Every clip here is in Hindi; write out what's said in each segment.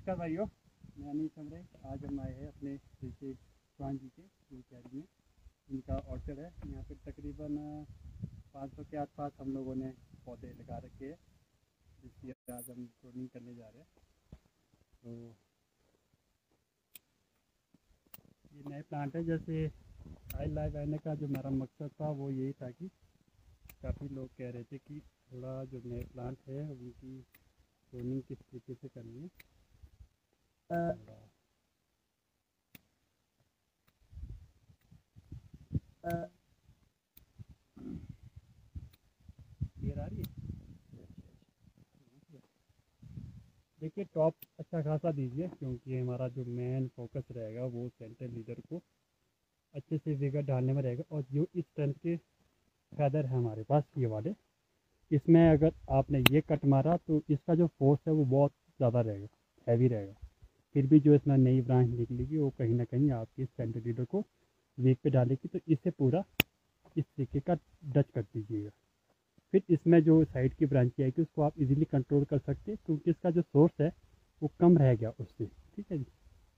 नमस्कार भाइयों, मैं अनिल समरे। आज हम आए हैं अपने जैसे चौहान जी के फूल क्यारी में। इनका ऑर्चर्ड है। यहाँ पे तकरीबन 500 के आसपास हम लोगों ने पौधे लगा रखे हैं, जिसकी आज हम प्रूनिंग करने जा रहे हैं। तो ये नए प्लांट है। जैसे वाइल्ड लाइफ आने का जो हमारा मकसद था वो यही था कि काफ़ी लोग कह रहे थे कि थोड़ा जो नए प्लांट है उनकी प्रूनिंग किस तरीके से करनी है। क्लियर आ रही है? देखिए, टॉप अच्छा खासा दीजिए, क्योंकि हमारा जो मेन फोकस रहेगा वो सेंटर लीडर को अच्छे से विगर डालने में रहेगा। और जो इस स्ट्रेंथ के फैदर है हमारे पास ये वाले, इसमें अगर आपने ये कट मारा तो इसका जो फोर्स है वो बहुत ज़्यादा रहेगा, हैवी रहेगा। फिर भी जो इसमें नई ब्रांच निकलेगी वो कहीं ना कहीं आपकी सेंटर लीडर को वीक पे डालेगी। तो इसे पूरा इस तरीके का डच कर दीजिएगा। फिर इसमें जो साइड की ब्रांच आएगी उसको आप इजीली कंट्रोल कर सकते हैं, क्योंकि इसका जो सोर्स है वो कम रह गया उससे। ठीक है जी।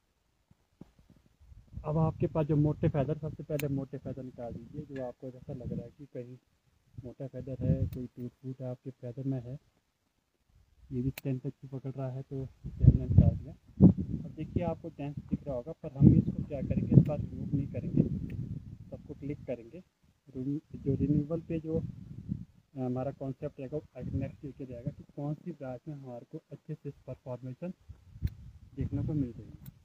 अब आपके पास जो मोटे फैदर, सबसे पहले मोटे फैदर निकाल दीजिए। जो आपको ऐसा लग रहा है कि कहीं मोटा फैदर है, कोई टूट फूट आपके फैदर में है, ये भी टेंस अच्छी पकड़ रहा है, तो इसे हमने निकाल दिया। अब देखिए, आपको टेंस दिख रहा होगा, पर हम इसको क्या करेंगे, इस बार रिमूव नहीं करेंगे, सबको क्लिक करेंगे। जो रिन्यूअल पे जो हमारा कॉन्सेप्ट रहेगा वो नेक्स्ट लेके जाएगा कि कौन सी ब्रांच में हमारे को अच्छे से परफॉर्मेशन देखने को मिल रही है।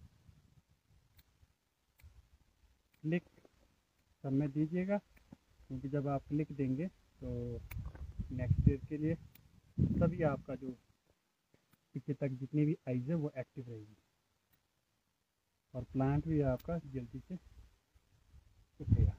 क्लिक सब में दीजिएगा, क्योंकि जब आप क्लिक देंगे तो नेक्स्ट ईयर के लिए सभी आपका जो पीछे तक जितनी भी आइज है वो एक्टिव रहेगी, और प्लांट भी आपका जल्दी से उठेगा।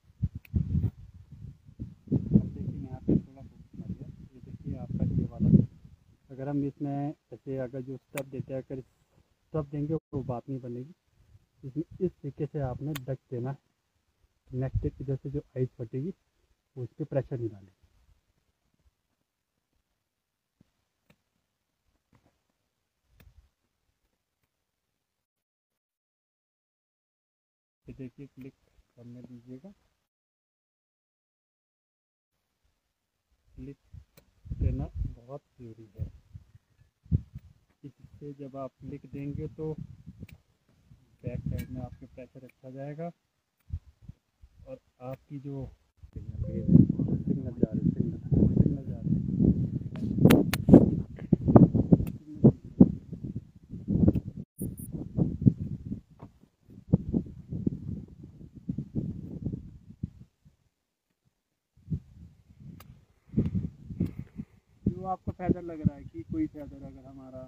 अब देखिए, यहाँ पे थोड़ा फोकस मारिए। ये देखिए आपका ये वाला, अगर हम इसमें ऐसे अगर जो स्टेप देते हैं, अगर स्टेप देंगे वो बात नहीं बनेगी। इसमें इस तरीके से आपने डच देना है। नेक्स्ट की वजह से जो आइस फटेगी वो इस पर प्रेशर नहीं डालेगी। तो देखिए, क्लिक करने दीजिएगा। क्लिक देना बहुत ज़रूरी है। इससे जब आप क्लिक देंगे तो बैक साइड में आपके प्रेशर अच्छा जाएगा, और आपकी जो सिग्नल जा रहे सिग्नल जा रहे जो आपको फैदर लग रहा है कि कोई फैदर अगर हमारा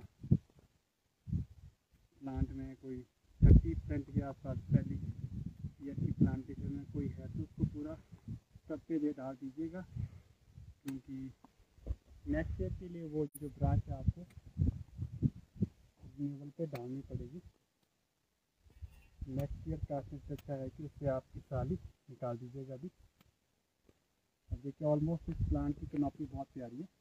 प्लांट में कोई 30% के आसपास पहली ईयर की प्लांटेशन में कोई है, तो उसको पूरा सब पे दे डाल दीजिएगा, क्योंकि नेक्स्ट ईयर के लिए वो जो ब्रांच है आपको रिन्यूअल पे डालनी पड़ेगी। नेक्स्ट ईयर का चांस अच्छा है कि उससे आप इस साल ही निकाल दीजिएगा अभी। अब देखिए, ऑलमोस्ट इस प्लांट की कैनोपी बहुत प्यारी है।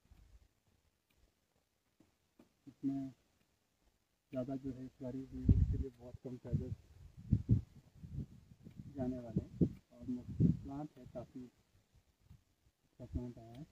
इसमें ज़्यादा जो है इस बारी रिन्यूअल के लिए बहुत कम चार्जेस जाने वाले हैं। ऑलमोस्ट प्लांट है, काफ़ी अच्छा प्लांट आया है।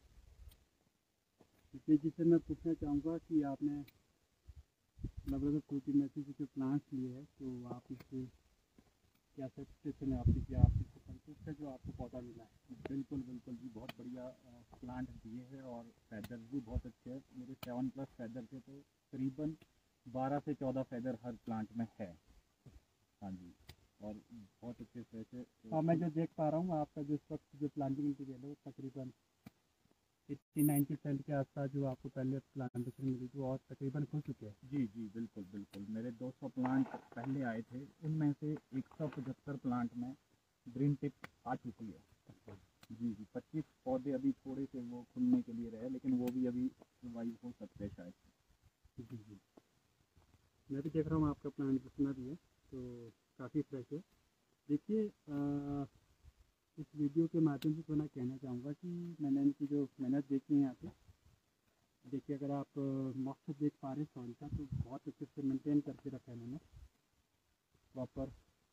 इसलिए जिससे मैं पूछना चाहूँगा कि आपने लगभग फ्रूटी में से जो प्लांट्स लिए हैं, तो आप इससे क्या सेटिस्फेक्शन है आपकी, क्या आप इससे संतुष्ट है जो आपको पौधा मिला है? बिल्कुल बिल्कुल जी, बहुत बढ़िया प्लांट दिए हैं, और फैदर भी बहुत अच्छे हैं। मेरे 7+ फैदर थे, तो करीबन 12 से 14 फैदर हर प्लांट में है। हाँ जी, और बहुत अच्छे से ऐसे। हाँ, मैं जो देख पा रहा हूँ आपका जो इस वक्त जो प्लांटिंग मटीरियल है वो तकरीबन 80-90% के आसपास जो आपको पहले प्लांटेशन मिली थी और तकरीबन खुल चुके हैं। जी जी, बिल्कुल बिल्कुल। मेरे 200 प्लांट पहले आए थे, उनमें से 175 प्लांट में ग्रीन टिप आ चुकी है। जी जी, 25 पौधे अभी थोड़े से वो खुलने के लिए रहे, लेकिन वो भी अभी रिवाइव हो सकते हैं शायद। जी जी, मैं भी देख रहा हूँ आपका प्लांट जितना भी है तो काफ़ी फ्रेश है। देखिए, इस वीडियो के माध्यम से तो मैं कहना चाहूँगा कि मैंने इनकी जो मेहनत देखी है यहाँ पे, देखिए अगर आप मॉइस्चर देख पा रहे हैं सॉइल का, तो बहुत अच्छे से मेंटेन करके रखा है मैंने प्रॉपर।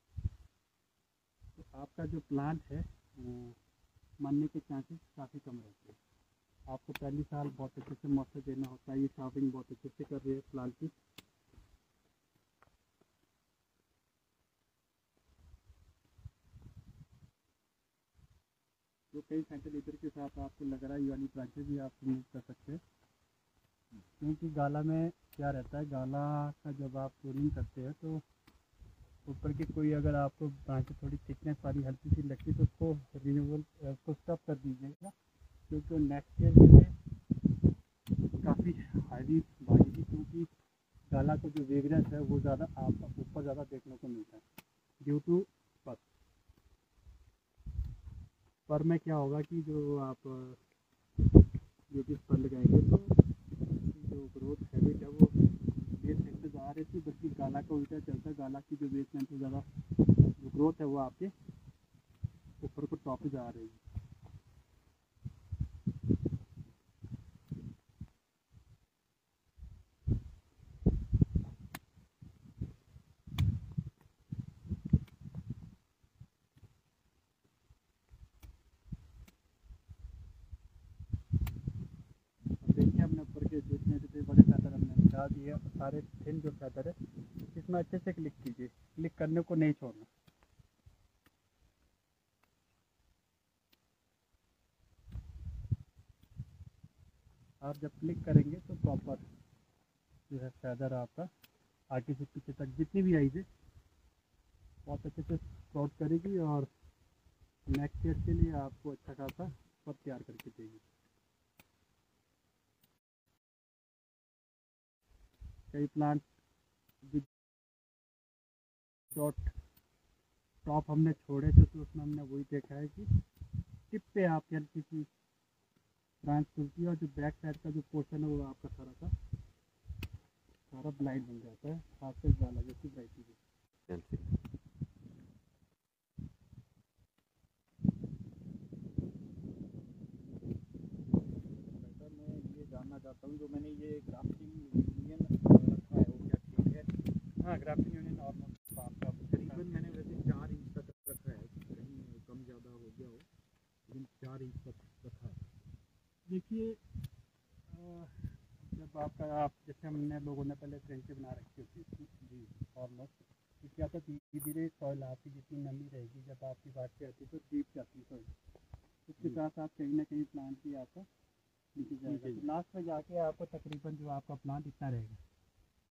तो आपका जो प्लांट है वो मरने के चांसेस काफ़ी कम रहते हैं। आपको पहली साल बहुत अच्छे से मॉइस्चर देना होता है। ये शार्पिंग बहुत अच्छे से कर रही है प्लांट की। जो कई सेंटीमीटर के साथ आपको लग रहा है, ये वाली ब्रांचेज भी आप रिमूव कर सकते हैं। क्योंकि गाला में क्या रहता है, गाला का जब आप प्रूनिंग करते हैं तो ऊपर की कोई अगर आपको ब्रांचेज थोड़ी थिकनेस वाली हल्की सी लगती है तो उसको रिमूवल उसको स्टॉप कर दीजिएगा, क्योंकि नेक्स्ट ईयर के लिए काफ़ी हाईली भागेगी। क्योंकि गाला को जो वेगनेस है वो ज़्यादा आपका ऊपर ज़्यादा देखने को मिलता है ड्यू टू पर। पर में क्या होगा कि जो आप जो भी पर लगाएंगे तो जो ग्रोथ हैबिट है वो बेस लेंथ पे जा रही थी, बल्कि गाला का उल्टा चलता है। गाला की जो बेस लेंथ से ज़्यादा जो ग्रोथ है वो आपके ऊपर को टॉप पे जा रही है। देखिए हमने ऊपर के जितने जितने बड़े फैदर हमने निकाल दिए, और सारे थिन जो फैदर है इसमें अच्छे से क्लिक कीजिए, क्लिक करने को नहीं छोड़ना। आप जब क्लिक करेंगे तो प्रॉपर जो है फैदर आपका आगे से पीछे तक जितनी भी आई है बहुत अच्छे से स्प्राउट करेगी, और नेक्स्ट ईयर के लिए आपको अच्छा खासा पद तैयार करके देगी। कई प्लांट डॉट टॉप हमने छोड़े थे तो उसमें हमने वही देखा है कि टिप पे आपकी हल्की सी ब्रांच खुलती है, और जो बैक साइड का जो पोर्शन है वो आपका सारा का सारा ब्लाइंड बन जाता है, खासकर गाला जैसी वैरायटी में। सर मैं ये जानना चाहता हूँ, जो मैंने ये ग्राफ्टिंग यूनियन रखा है वो क्या ठीक है? हाँ, ग्राफ्टिंग यूनियन ऑलमोस्ट आपका तकरीबन मैंने वैसे 4 इंच तक रखा है, कहीं कम ज़्यादा हो गया हो, लेकिन 4 इंच तक रखा है। देखिए जब आपका आप जैसे हमने लोगों ने पहले ट्रेंचें बना रखी होती थी जी ऑलमोस्ट, तो क्या था धीरे धीरे सॉइल आपकी जितनी नमी रहेगी जब आपकी बात पे आती है तो डीप जाती है सॉइल, उसके साथ साथ कहीं ना कहीं प्लांट भी आपका नीचे जाएगा। तो लास्ट में जाके आपको तकरीबन जो आपका प्लांट इतना रहेगा।